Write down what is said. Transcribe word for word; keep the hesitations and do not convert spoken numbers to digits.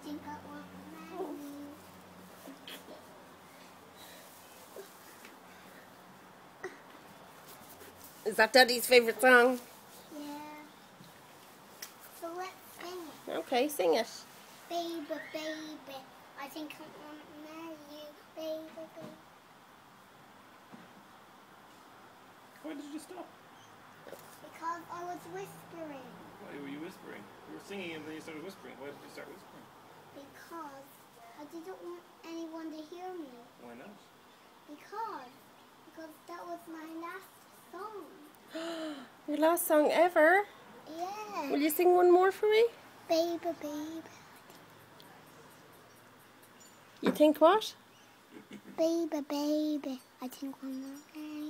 think I want to marry you. Is that Daddy's favourite song? Yeah. So let's sing it. Okay, sing it. Baby, baby, I think I want to marry you. Baby, baby. Why did you stop? Because I was whispering. Why were you whispering? You were singing and then you started whispering. Why did you start whispering? Because I didn't want anyone to hear me. Why not? Because. Because that was my last song. Your last song ever? Yeah. Will you sing one more for me? Baby, baby. You think what? Baby, baby, I think one more.